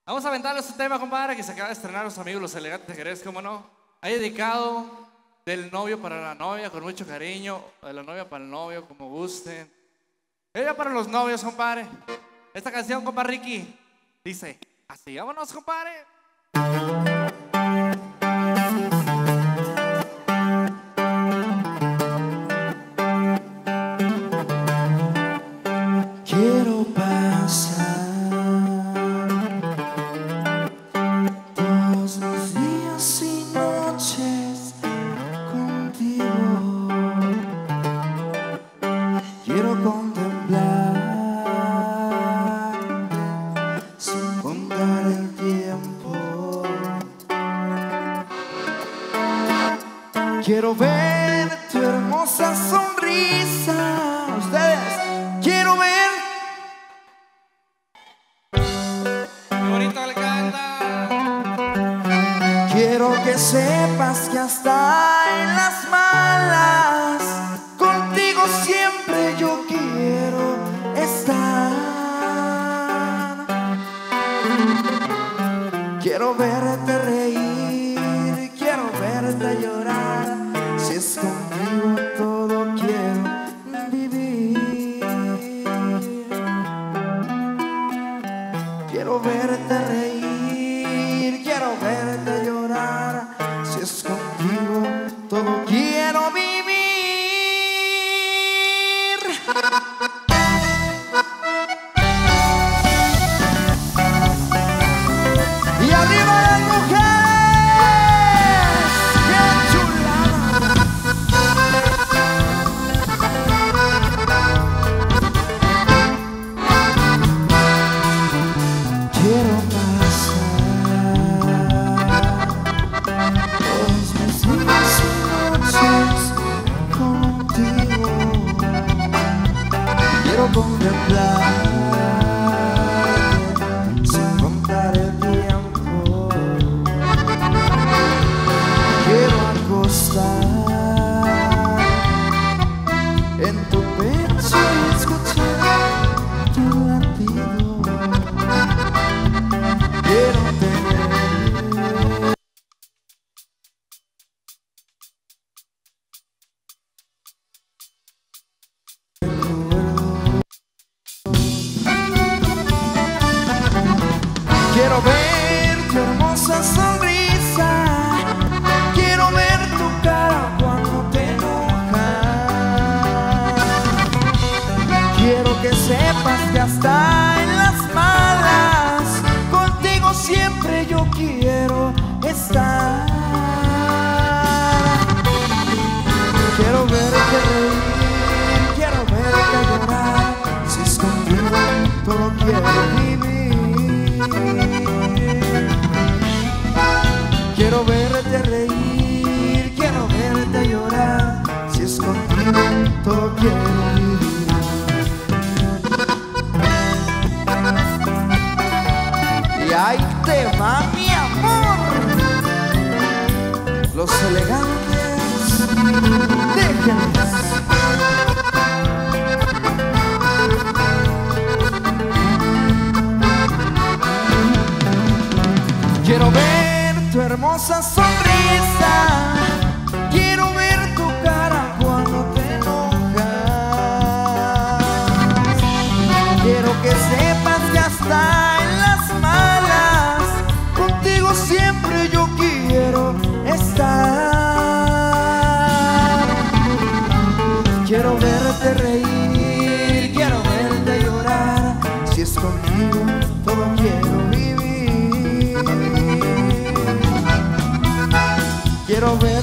Vamos a aventarles un tema, compadre, que se acaba de estrenar los amigos Los Elegantes de Jerez, ¿cómo no? Hay dedicado del novio para la novia, con mucho cariño, de la novia para el novio, como gusten. Ella para los novios, compadre. Esta canción, compadre Ricky, dice así, vámonos, compadre. Quiero pasar todos los días y noches contigo. Quiero contemplar sin contar el tiempo. Quiero ver tu hermosa sonrisa. Ustedes, quiero ver. Quiero que sepas que hasta en las malas contigo siempre yo quiero estar. Quiero verte reír, quiero verte llorar. Si es contigo todo quiero vivir. Quiero verte reír, quiero verte llorar. Si es contigo todo quiero vivir. Y arriba las mujeres, qué chulada. Quiero contemplarte sin contar el tiempo. Quiero acostar en tu pecho y escuchar tu latido. Quiero tener quiero ver tu hermosa sonrisa, quiero ver tu cara cuando te enojas. Quiero que sepas que hasta en las malas contigo siempre yo quiero estar. Quiero verte reír, quiero verte llorar. Si es contigo todo quiero vivir. Quiero verte reír, quiero verte llorar. Si es contigo todo quiero vivir. Y ahí te va mi amor. Los Elegantes, déjenlos. Quiero ver tu hermosa sonrisa, quiero ver tu cara cuando te enojas. Quiero que sepas que hasta en las malas contigo siempre yo quiero estar. Quiero verte reír, quiero verte llorar. Si es contigo todo quiero vivir. Quiero ver